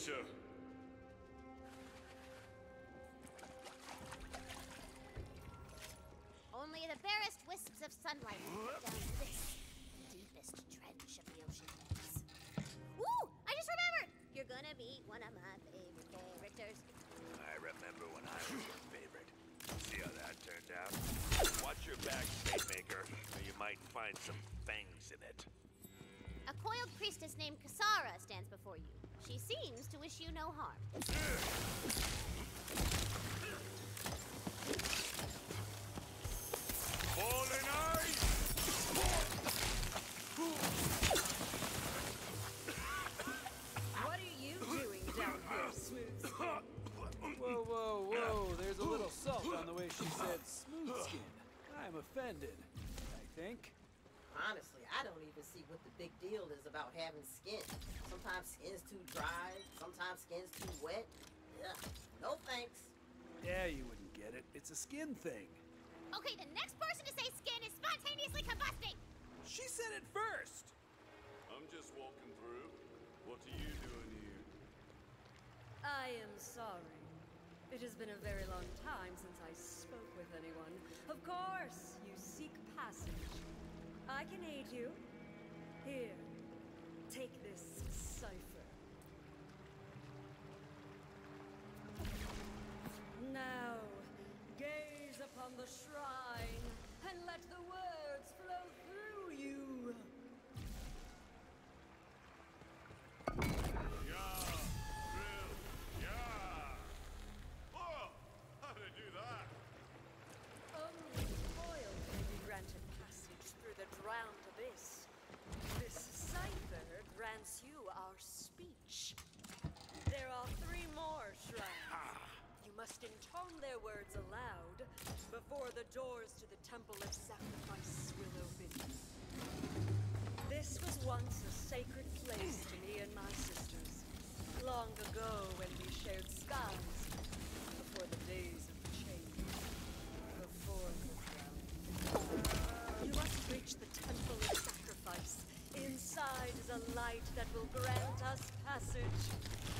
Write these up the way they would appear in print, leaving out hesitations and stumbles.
creature. Only the barest wisps of sunlight down to this deepest trench of the ocean depths. Ooh! I just remembered! You're gonna be one of my favorite characters. I remember when I was your favorite. See how that turned out? Watch your back, Snakemaker, or you might find some fangs in it. A coiled priestess named Kasara stands before you. She seems to wish you no harm. Fallen eyes! What are you doing down here, Smooth Skin? Whoa, whoa, whoa. There's a little salt on the way she said smooth skin. I'm offended, I think. Honestly, I don't even see what the big deal is about having skin. Sometimes skin's too dry, sometimes skin's too wet. Ugh, no thanks. Yeah, you wouldn't get it. It's a skin thing. Okay, the next person to say skin is spontaneously combusting! She said it first! I'm just walking through. What are you doing here? I am sorry. It has been a very long time since I spoke with anyone. Of course, you seek passage. I can aid you. Here, take this cipher. Now, gaze upon the shrine and let the words flow through you. Yeah! Drill! Yeah! Oh! How did I do that? Only Coil can be granted passage through the drowned abyss. This cipher grants you our speech. There are 3 more shrines. You must intone their words aloud before the doors to the Temple of Sacrifice will open. This was once a sacred place to me and my sisters. Long ago when we shared skies, before the days of change, before the drowning. You must reach the Temple of Sacrifice. Inside is a light that will grant us passage.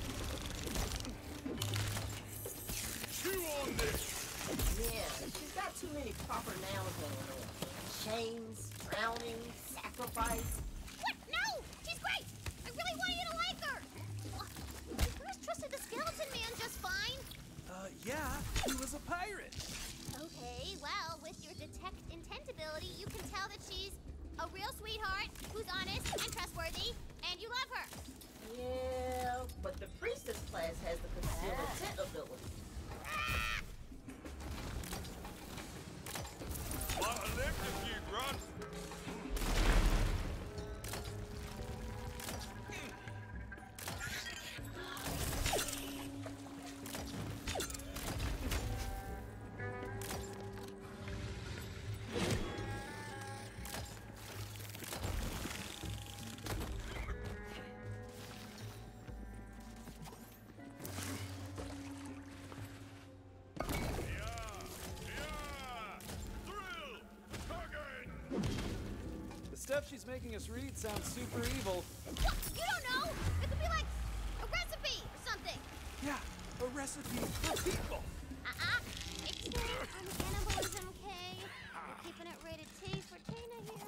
Chew on this! Yeah, she's got too many proper nouns in there. Chains, drowning, sacrifice. What? No! She's great! I really want you to like her! I first trusted the skeleton man just fine. Yeah, he was a pirate. Okay, well, with your detect intent ability, you can tell that she's a real sweetheart who's honest and trustworthy, and you love her. Yeah, but the priestess class has the conceal intent ability. Want to lift if you run? The stuff she's making us read sounds super evil. What? You don't know? It could be like a recipe or something. Yeah, a recipe for people. Excellent on cannibalism, okay? We're keeping it rated T for Tina here.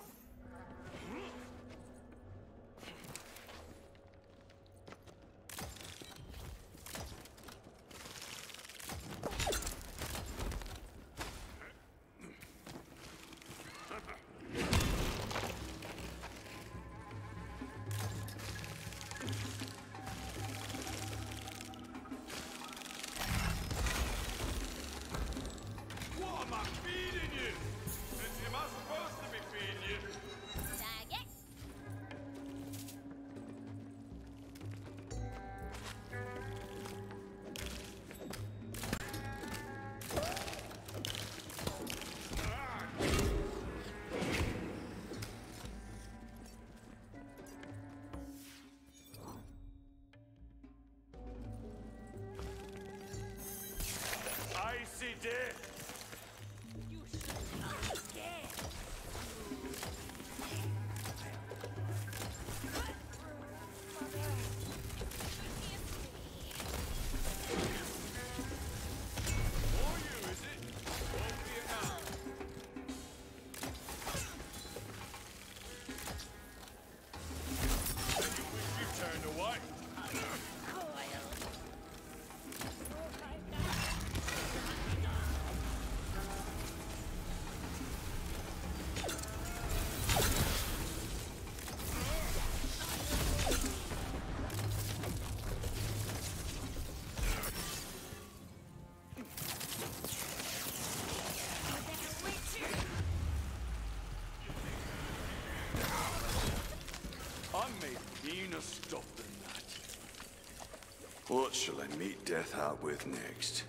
meaner stuff than that. What shall I meet death out with next?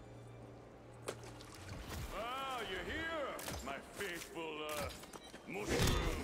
Ah, you're here, my faithful, mushroom.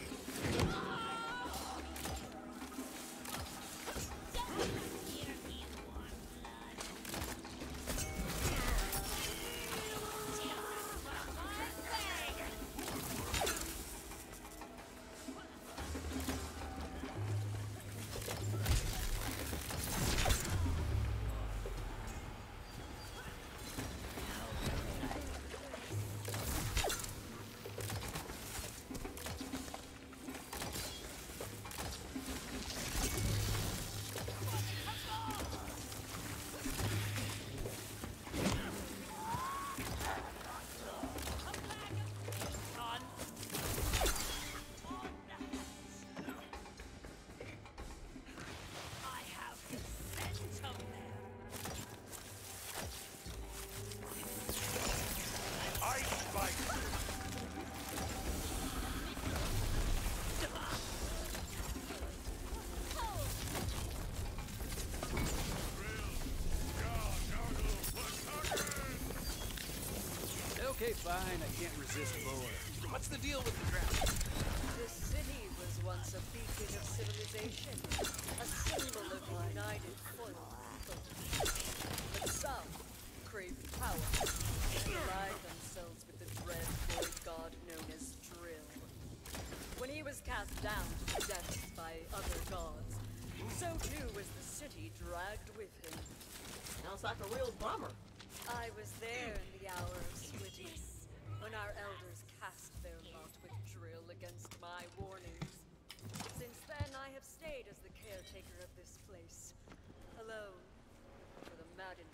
Okay, fine, I can't resist more. What's the deal with the ground? This city was once a beacon of civilization, a symbol of united foil people. But some crave power and ally themselves with the dread void god known as Drill. When he was cast down to the depths by other gods, so too was the city dragged with him. Sounds like a real bummer. I was there in the hour of swiftness, when our elders cast their lot with Drill against my warnings. Since then, I have stayed as the caretaker of this place, alone, for the maddened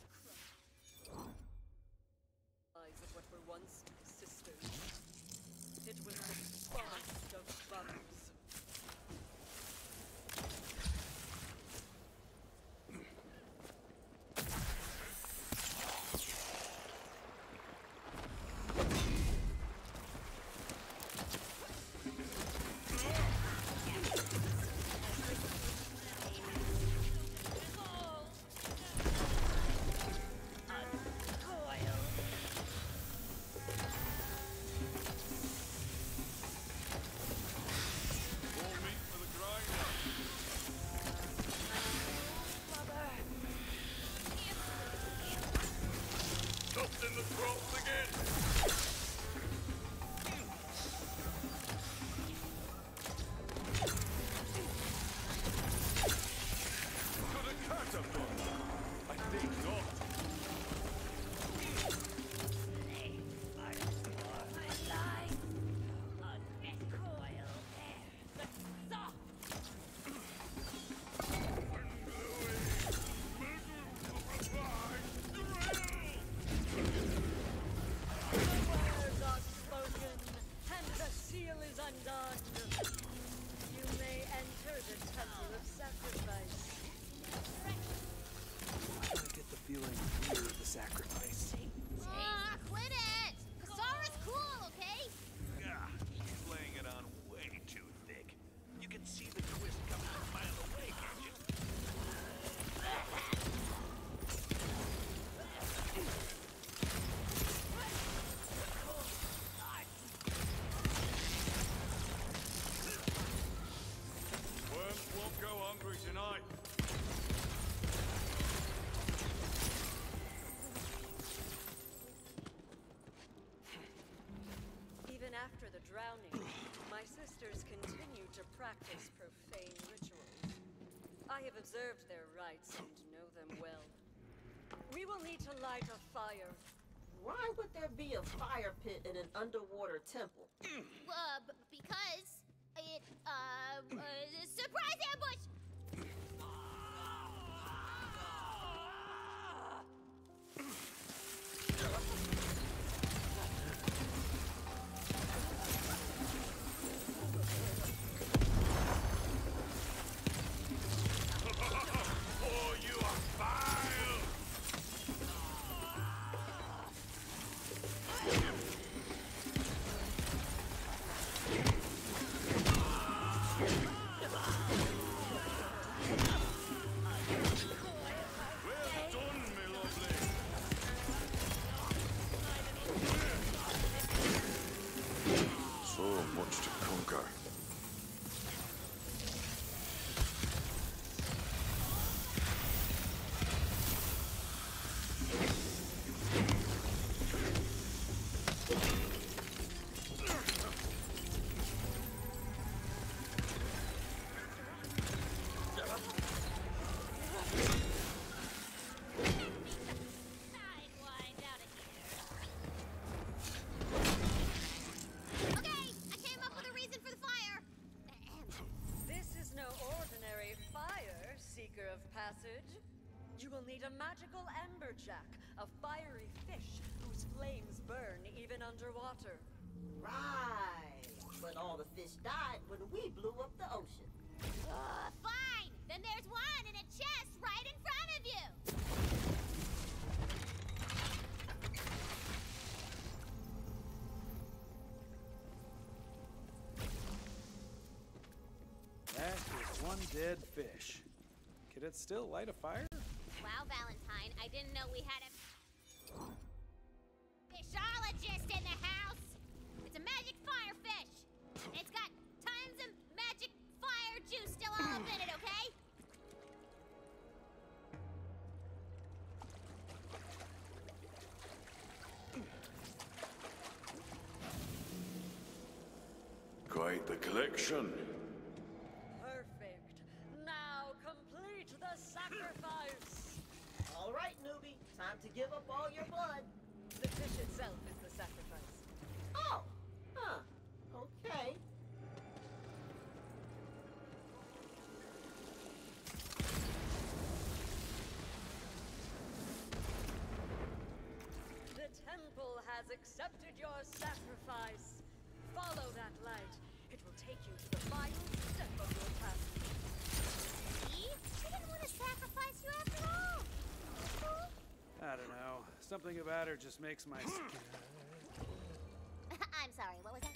eyes of what were once my sisters. It was the fondest of brothers. In the throats again! Could a cat have done that? I think not. Feeling near the sacrifice. Quit it! Kasara's cool, okay? Ah, he's laying it on way too thick. You can see the twist coming a mile away, can't you? Worms won't go hungry tonight. Even after the drowning, my sisters continue to practice profane rituals. I have observed their rites and know them well. We will need to light a fire. Why would there be a fire pit in an underwater temple? Because it, surprise ambush! Oh, you are vile! much to conquer. Sidewind out of here. Okay, I came up with a reason for the fire. This is no ordinary fire, Seeker of Passage. You will need a magical amberjack, a fiery fish whose flames burn even underwater. Right. But all the fish died when we blew up the ocean. Fine. Then there's one in a chest right in front of you. That is one dead fish. Could it still light a fire? Wow, Valentine, I didn't know we had a fishologist in the house. It's a magic fire fish. It's got tons of magic fire juice still all up in it, okay? Quite the collection. Perfect. Now complete the sacrifice. All right, newbie. Time to give up all your blood. The fish itself is the sacrifice. Oh. Huh. Okay. The temple has accepted your sacrifice. Follow that light. It will take you to the final step of your path. See? She didn't want to sacrifice you after all. I don't know. Something about her just makes my I'm sorry, what was that?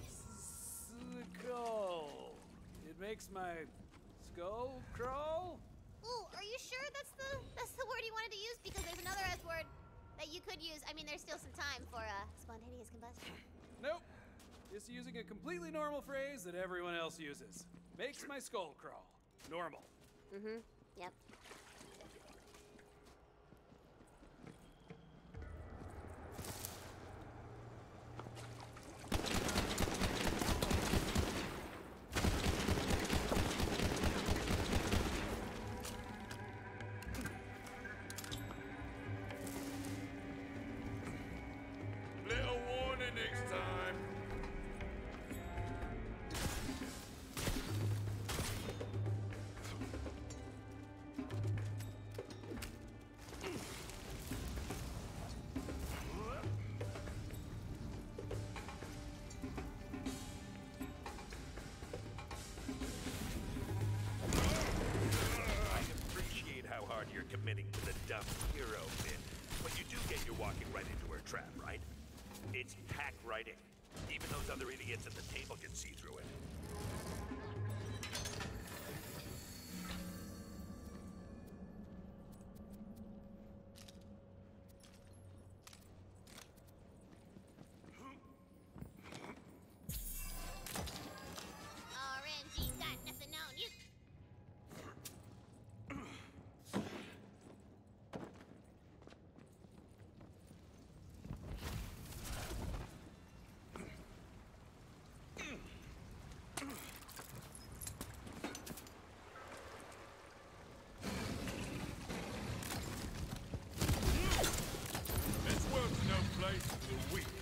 skull. It makes my skull crawl? Ooh, are you sure that's the word you wanted to use? Because there's another S word that you could use. I mean, there's still some time for spontaneous combustion. Nope. Just using a completely normal phrase that everyone else uses. Makes my skull crawl. Normal. Mm-hmm. Yep. Little warning next time. I appreciate how hard you're committing to the dumb hero bit, but you do get you're walking right into her trap, right? It's hack writing. Even those other idiots at the table can see through it. RNG got nothing on you. This world's no place for the weak.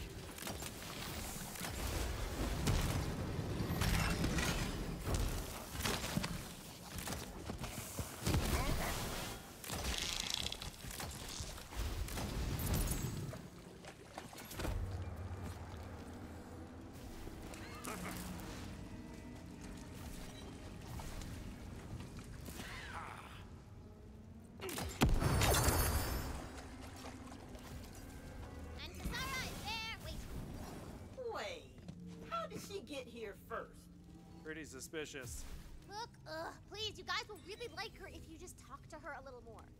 And Kasara is there. Wait. Wait. How did she get here first? Pretty suspicious. Look, please, you guys will really like her if you just talk to her a little more.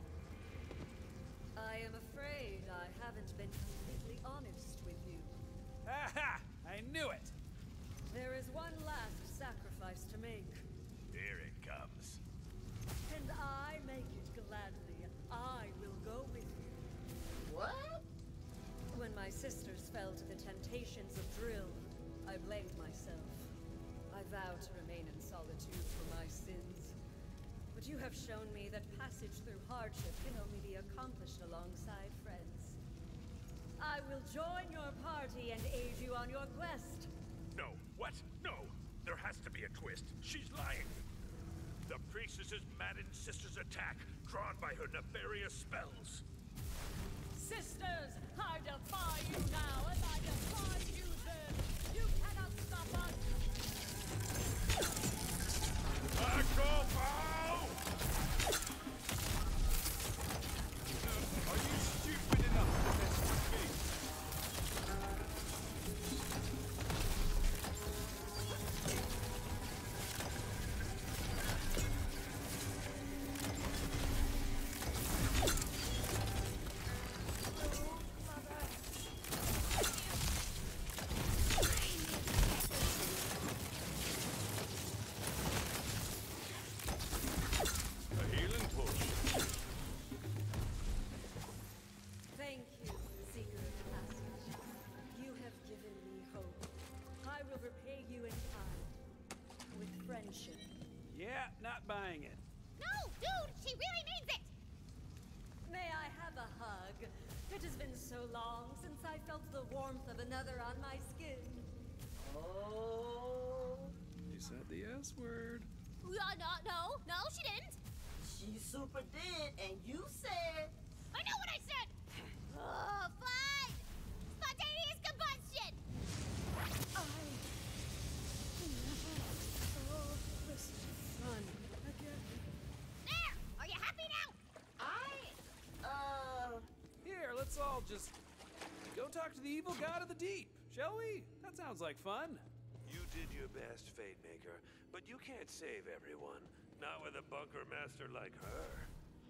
I am afraid I haven't been completely honest with you. Ha! I knew it! There is one last sacrifice to make. Here it comes. And I make it gladly. I will go with you. What? When my sisters fell to the temptations of drill, I blamed myself. I vowed to remain in solitude for my sins. But you have shown me that passage through hardship can only be accomplished alongside friends. I will join your party and aid you on your quest. No, what? No! There has to be a twist. She's lying. The priestess's maddened sister's attack, drawn by her nefarious spells. Sisters, I defy you now, as I defied you then. You cannot stop us. Are you stupid enough to mess with me? A healing potion. Thank you, Seeker of Passage. You have given me hope. I will repay you in kind. With friendship. Yeah, not buying it. No, dude, she really means it. May I have a hug? It has been so long since I felt the warmth of another on my skin. Oh, You said the S word. No, she didn't. she super did, and you said. I know what I said. Oh, fine. Spontaneous combustion. This is fun. Again. There. Are you happy now? Here, let's all just go talk to the evil god of the deep, shall we? That sounds like fun. You did your best, Fate Maker, but you can't save everyone. Not with a bunker master like her.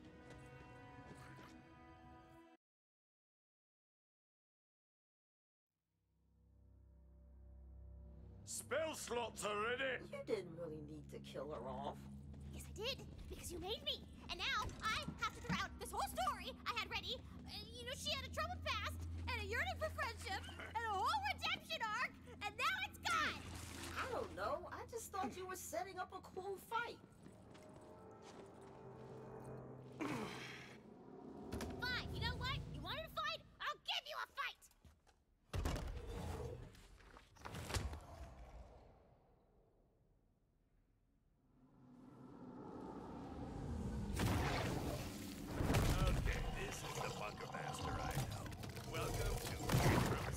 Spell slots are ready. You didn't really need to kill her off. Yes, I did, because you made me. And now I have to throw out this whole story I had ready. She had a troubled past, and a yearning for friendship, and a whole redemption arc, and now it's gone. I don't know. I just thought you were setting up a cool fight. Fine, you know what? You wanted a fight? I'll give you a fight. Okay, this is the bunker master I know. Welcome to Interim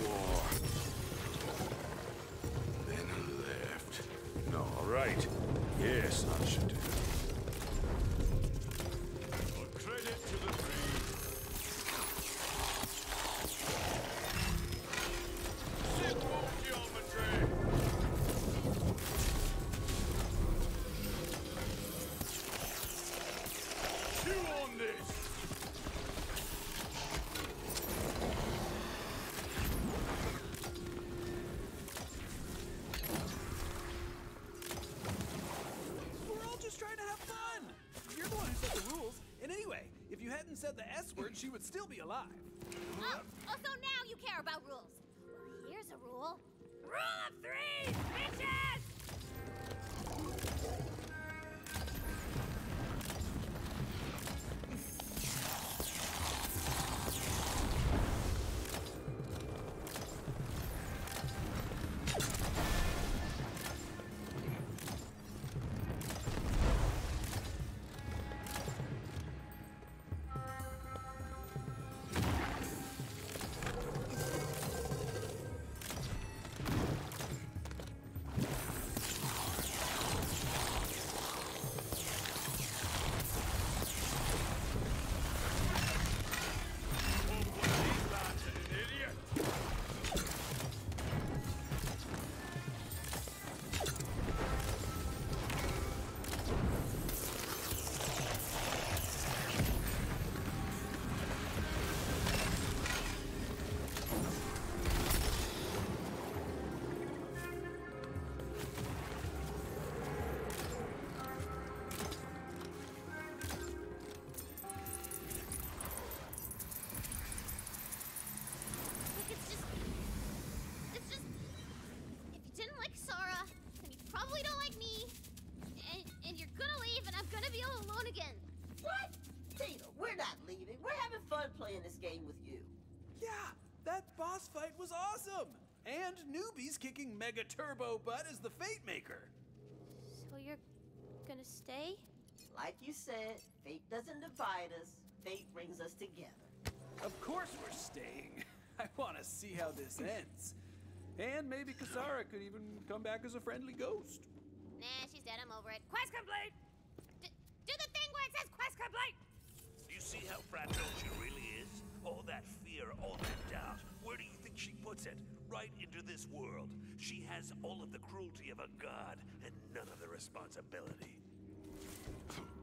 war. Then left. No, all right. Yes, I should do. Credit to the tree. Simple geometry. Chew on this. We're all just trying to have fun. You're the one who set the rules. And anyway, if you hadn't said the S word, she would still be alive. Oh, so now you care about rules. Well, here's a rule. Rule of threes, bitches! Look, it's just, if you didn't like Sara, then you probably don't like me, and you're gonna leave, and I'm gonna be all alone again. What? Tina, we're not leaving. We're having fun playing this game with you. Yeah, that boss fight was awesome. And newbies kicking mega turbo butt as the Fate Maker. So you're gonna stay? Like you said, fate doesn't divide us. Fate brings us together. Of course we're staying. I want to see how this ends. And maybe Kasara could even come back as a friendly ghost. Nah, she's dead. I'm over it. Quest complete! Do the thing where it says quest complete! You see how fragile she really is? All that fear, all that doubt. Where do you think she puts it? Right into this world. She has all of the cruelty of a god and none of the responsibility.